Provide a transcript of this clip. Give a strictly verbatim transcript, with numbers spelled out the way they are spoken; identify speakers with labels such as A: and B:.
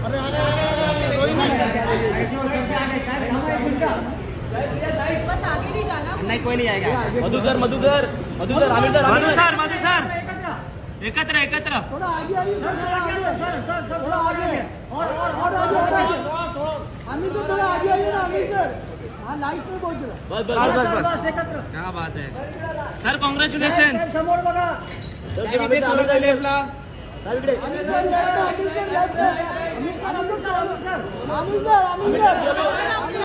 A: बस आगे नहीं जाना।
B: नहीं कोई नहीं आएगा। Madhukar Madhukar Madhukar Aamir sir Madhu sir Madhu sir एकत्र एकत्र
C: थोड़ा आगे आइए सर, थोड़ा आगे सर सर सर थोड़ा आगे और और और आगे आमिर सर थोड़ा आगे आइए ना आमिर सर। हाँ लाइट पे पहुंच रहा।
B: बस बस बस बस एकत्र। क्या बात है सर, कॉंग्रॅच्युलेशन।
C: समोर बघा
B: किती चोला लेफ्टला
C: Aamir sir left Aamir sir left Aamir sir Aamir sir Aamir sir